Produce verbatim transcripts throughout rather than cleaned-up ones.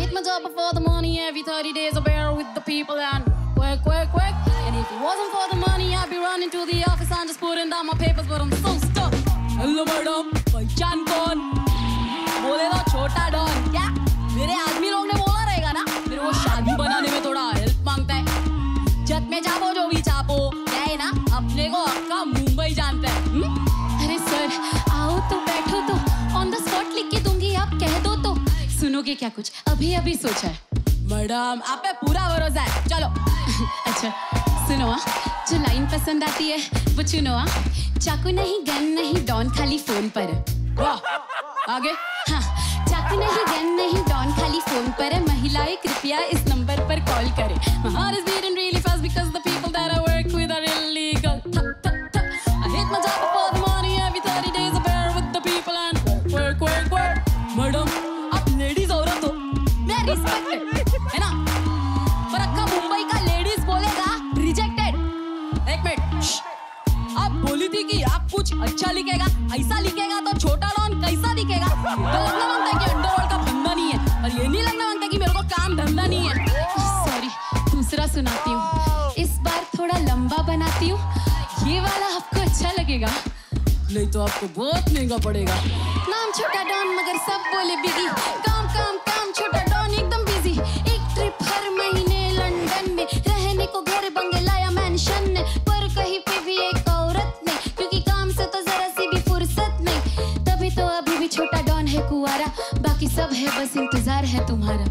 hit my job for the money. Every thirty days I bear with the people and quick, quick, quick. And if it wasn't for the money, I'd be running to the office and just putting down my papers, but I'm so stuck. Hello, madam. पहचान कौन? बोले तो छोटा don. क्या? मेरे आदमी लोग ने बोला रहेगा ना? मेरे को शादी बनाने में थोड़ा हेल्प मांगता है. जब में चापो जो भी चापो, क्या है ना? अपने को अक्का मुंबई जानता है. अरे सर, आओ तो बैठो तो. ऑन द स्पॉट लिख के दूंगी, आप कह दो तो. सुनोगे क्या कुछ? अभी अभी सोचा है. मैडम, आप पे पूरा भरोसा है. चलो. अच्छा, सुनो आ, जो लाइन पसंद आती है वो चुनो आ. चाकू नहीं, गन नहीं, डॉन खाली फोन पर. वाह, आगे. हाँ, चाकू नहीं, गन नहीं, डॉन खाली फोन पर है. महिलाएं कृपया इस नंबर पर कॉल करें. My heart is beating really fast because the people that I work with are illegal. Tup, tup, tup. I hate my job for the money. Every thirty days I bear with the people and work, work, work. Madam, आप ladies औरत हो. मैं respect है ना, पर अक्का मुंबई का ladies बोलेगा रिजेक्टेड. एक मिनट, आप बोली थी कि आप कुछ अच्छा लिखेगा. ऐसा लिखेगा तो छोटा डॉन कैसा दिखेगा? तो लगना मांगता है कि अंडरवर्ल्ड का बंदा नहीं है, और ये नहीं लगना मांगता कि मेरे को काम धंधा नहीं है. सॉरी, दूसरा सुनाती हूँ. इस बार थोड़ा लंबा बनाती हूँ. ये वाला आपको अच्छा लगेगा, नहीं तो आपको बहुत महंगा पड़ेगा. नाम छोटा डॉन मगर सब बोले बिगी. काम काम काम, छोटा डॉन एकदम बिजी. एक ट्रिप हर महीने लंदन में, रहने को घर बंगला या मैंशन ने, पर कहीं पे भी एक औरत नहीं, क्योंकि काम से तो जरा सी भी फुर्सत नहीं. तभी तो अभी भी छोटा डॉन है कुंवारा, बाकी सब है बस इंतजार है तुम्हारा.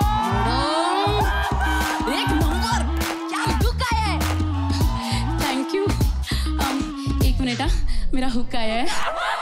एक नंबर, क्या लुक आया है. Thank you. um, एक मिनट, आ, मेरा हुक आया है.